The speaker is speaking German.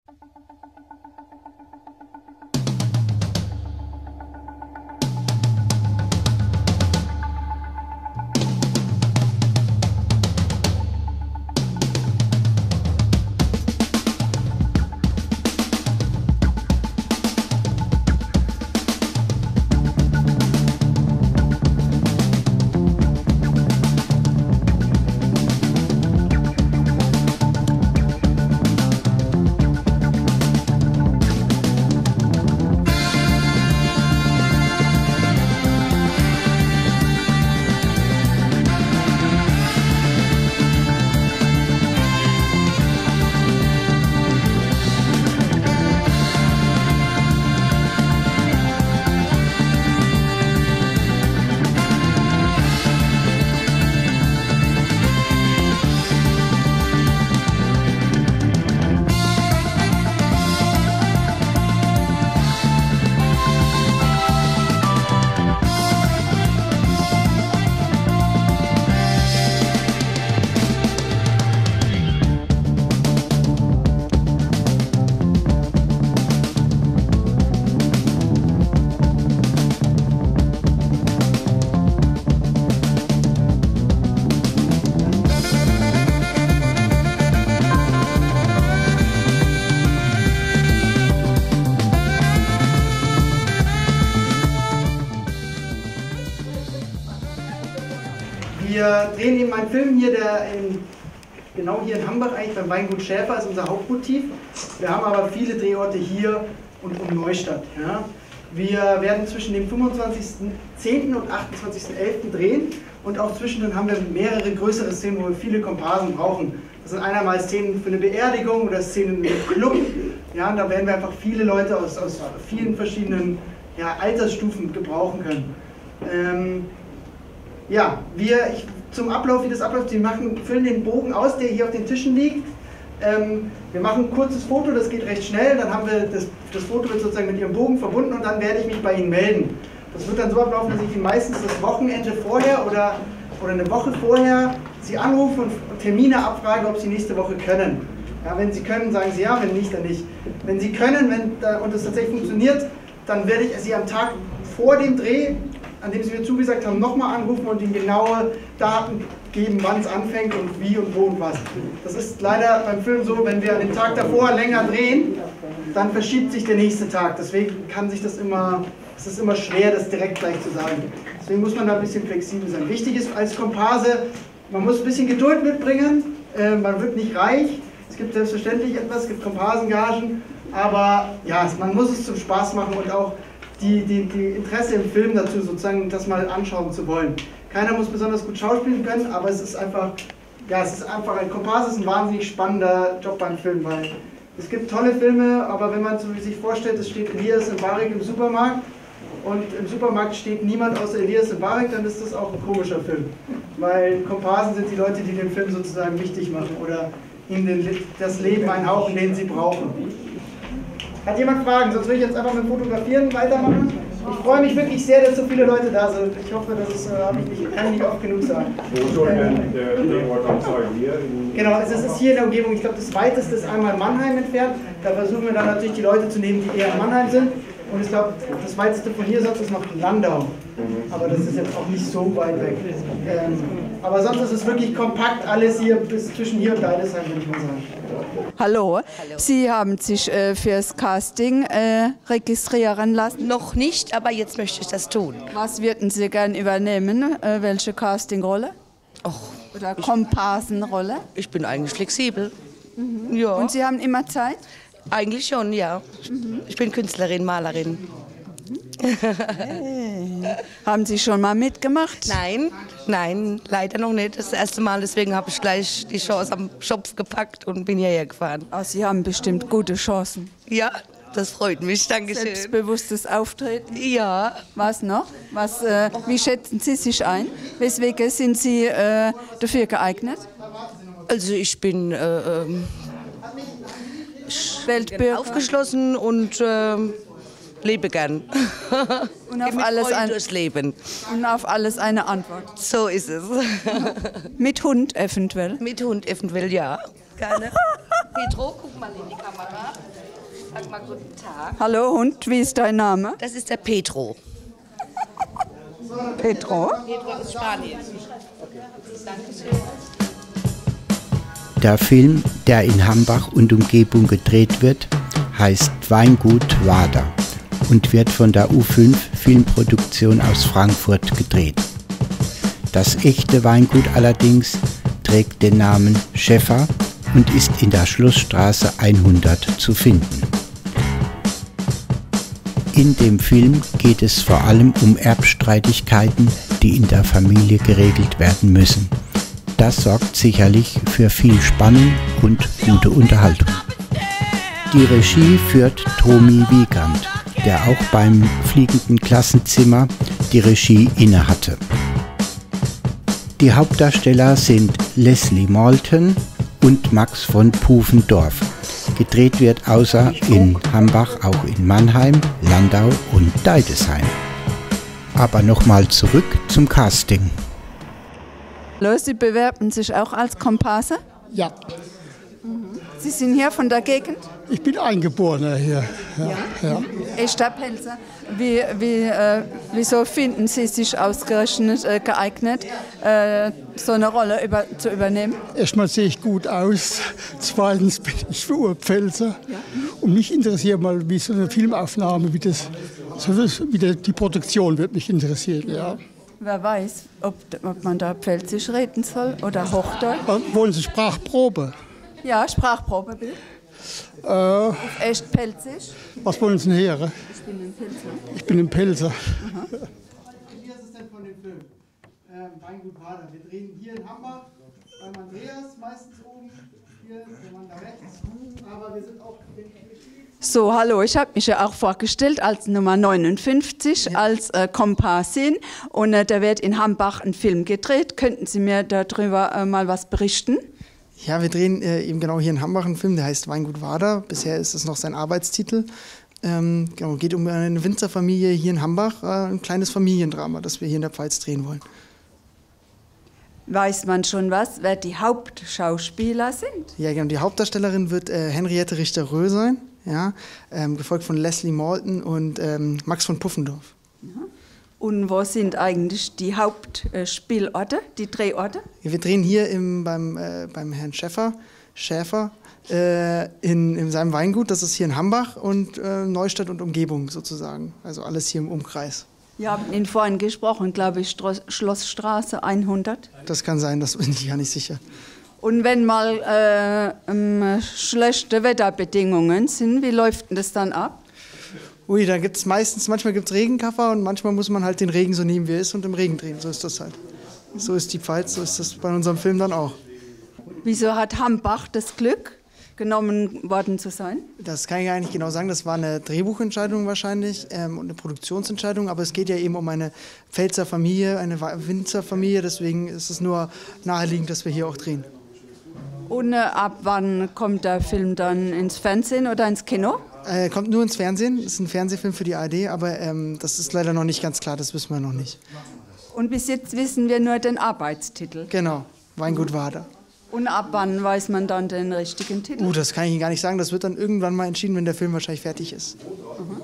Wir drehen eben einen Film hier, der genau hier in Hambach eigentlich beim Weingut Schäfer ist unser Hauptmotiv. Wir haben aber viele Drehorte hier und um Neustadt. Ja. Wir werden zwischen dem 25.10. und 28.11. drehen und auch zwischendrin haben wir mehrere größere Szenen, wo wir viele Komparsen brauchen. Das sind einermal Szenen für eine Beerdigung oder Szenen im Club. Ja, und da werden wir einfach viele Leute aus vielen verschiedenen Altersstufen gebrauchen können. Zum Ablauf, wie das abläuft, wir füllen den Bogen aus, der hier auf den Tischen liegt. Wir machen ein kurzes Foto, das geht recht schnell, dann haben wir das Foto wird sozusagen mit Ihrem Bogen verbunden und dann werde ich mich bei Ihnen melden. Das wird dann so ablaufen, dass ich Ihnen meistens das Wochenende vorher oder eine Woche vorher Sie anrufe und Termine abfrage, ob Sie nächste Woche können. Ja, wenn Sie können, sagen Sie ja, wenn nicht, dann nicht. Wenn Sie können und es tatsächlich funktioniert, dann werde ich Sie am Tag vor dem Dreh, an dem Sie mir zugesagt haben, nochmal anrufen und Ihnen genaue Daten geben, wann es anfängt und wie und wo und was. Das ist leider beim Film so, wenn wir an dem Tag davor länger drehen, dann verschiebt sich der nächste Tag. Deswegen es ist immer schwer, das direkt gleich zu sagen. Deswegen muss man da ein bisschen flexibel sein. Wichtig ist als Komparse, man muss ein bisschen Geduld mitbringen, man wird nicht reich. Es gibt selbstverständlich etwas, es gibt Komparsengagen, aber ja, man muss es zum Spaß machen und auch die Interesse im Film dazu, sozusagen das mal anschauen zu wollen. Keiner muss besonders gut schauspielen können, aber es ist einfach ein Komparse ist ein wahnsinnig spannender Job beim Film, weil es gibt tolle Filme, aber wenn man sich vorstellt, es steht Elias Mbarek im Supermarkt und im Supermarkt steht niemand außer Elias Mbarek, dann ist das auch ein komischer Film, weil Komparsen sind die Leute, die den Film sozusagen wichtig machen oder ihnen das Leben einhauchen, den sie brauchen. Hat jemand Fragen? Sonst will ich jetzt einfach mit Fotografieren weitermachen. Ich freue mich wirklich sehr, dass so viele Leute da sind. Ich hoffe, kann ich nicht oft genug sagen. Wo soll denn der Drehort sein? Hier? Genau, es ist hier in der Umgebung. Ich glaube, das weiteste ist einmal Mannheim entfernt. Da versuchen wir dann natürlich die Leute zu nehmen, die eher in Mannheim sind. Und ich glaube, das weiteste von hier sonst ist noch Landau. Aber das ist jetzt auch nicht so weit weg. Aber sonst ist es wirklich kompakt, alles hier bis zwischen hier und Deidesheim, würde ich mal sagen. Hallo. Hallo, Sie haben sich fürs Casting registrieren lassen? Noch nicht, aber jetzt möchte ich das tun. Was würden Sie gern übernehmen? Welche Castingrolle? Oder Komparsenrolle? Ich bin eigentlich flexibel. Mhm. Ja. Und Sie haben immer Zeit? Eigentlich schon, ja. Mhm. Ich bin Künstlerin, Malerin. Hey. Haben Sie schon mal mitgemacht? Nein, leider noch nicht. Das erste Mal, deswegen habe ich gleich die Chance am Schopf gepackt und bin hierher gefahren. Oh, Sie haben bestimmt gute Chancen. Ja, das freut mich. Dankeschön. Selbstbewusstes Auftreten? Ja. Was noch? Wie schätzen Sie sich ein? Weswegen sind Sie dafür geeignet? Also ich bin aufgeschlossen und lebe gern. Und auf alles durchs Leben. Und auf alles eine Antwort. So ist es. Mit Hund eventuell? Mit Hund eventuell, ja. gerne. Petro, guck mal in die Kamera. Sag mal guten Tag. Hallo Hund, wie ist dein Name? Das ist der Petro. Petro. Petro aus Spanien. Dankeschön. Der Film, der in Hambach und Umgebung gedreht wird, heißt Weingut Wader und wird von der U5 Filmproduktion aus Frankfurt gedreht. Das echte Weingut allerdings trägt den Namen Schäffer und ist in der Schlossstraße 100 zu finden. In dem Film geht es vor allem um Erbstreitigkeiten, die in der Familie geregelt werden müssen. Das sorgt sicherlich für viel Spannung und gute Unterhaltung. Die Regie führt Tomi Wiegand, der auch beim Fliegenden Klassenzimmer die Regie innehatte. Die Hauptdarsteller sind Leslie Malton und Max von Pufendorf. Gedreht wird außer in Hambach auch in Mannheim, Landau und Deidesheim. Aber nochmal zurück zum Casting. Hallo, Sie bewerben sich auch als Komparse? Ja, Sie sind hier von der Gegend? ich bin Eingeborener hier. Ja. Echter Pelzer. Wieso finden Sie sich ausgerechnet geeignet, so eine Rolle zu übernehmen? Erstmal sehe ich gut aus, zweitens bin ich Urpfälzer. Und mich interessiert mal, wie so eine Filmaufnahme, die Produktion wird mich interessieren. Ja. Wer weiß, ob man da Pfälzisch reden soll oder Hochdeutsch? Wollen Sie Sprachprobe? Ja, Sprachprobe bitte. Echt Pfälzisch? Was wollen Sie denn hören? Ich bin ein Pilzer. Ich bin ein Pelzer. Wie ist es denn von dem Film? Weingut Wader. Wir drehen hier in Hambach, beim Andreas meistens oben, hier der Mann da rechts. Aber wir sind auch in So, hallo, ich habe mich ja auch vorgestellt als Nummer 59, als Komparsin. Und da wird in Hambach ein Film gedreht. Könnten Sie mir darüber mal was berichten? Ja, wir drehen eben genau hier in Hambach einen Film, der heißt Weingut Wader. Bisher ist es noch sein Arbeitstitel. Genau, geht um eine Winzerfamilie hier in Hambach, ein kleines Familiendrama, das wir hier in der Pfalz drehen wollen. Weiß man schon was, wer die Hauptschauspieler sind? Ja, genau, die Hauptdarstellerin wird Henriette Richter-Röhl sein, ja, gefolgt von Leslie Malton und Max von Pufendorf. Und wo sind eigentlich die Hauptspielorte, die Drehorte? Ja, wir drehen hier beim Herrn Schäfer in seinem Weingut, das ist hier in Hambach und Neustadt und Umgebung sozusagen, also alles hier im Umkreis. Wir haben Ihnen vorhin gesprochen, glaube ich, Schlossstraße 100. Das kann sein, das bin ich gar nicht sicher. Und wenn mal schlechte Wetterbedingungen sind, wie läuft denn das dann ab? Ui, da gibt's manchmal gibt es Regenkaffer und manchmal muss man halt den Regen so nehmen, wie er ist und im Regen drehen. So ist das halt. So ist die Pfalz, so ist das bei unserem Film dann auch. Wieso hat Hambach das Glück, genommen worden zu sein? Das kann ich gar nicht genau sagen. Das war eine Drehbuchentscheidung wahrscheinlich und eine Produktionsentscheidung. Aber es geht ja eben um eine Pfälzer Familie, eine Winzerfamilie. Deswegen ist es nur naheliegend, dass wir hier auch drehen. Und ab wann kommt der Film dann ins Fernsehen oder ins Kino? Kommt nur ins Fernsehen. Das ist ein Fernsehfilm für die ARD, aber das ist leider noch nicht ganz klar. Das wissen wir noch nicht. Und bis jetzt wissen wir nur den Arbeitstitel. Genau, Weingut Wader. Und ab wann weiß man dann den richtigen Titel? Das kann ich Ihnen gar nicht sagen. Das wird dann irgendwann mal entschieden, wenn der Film wahrscheinlich fertig ist.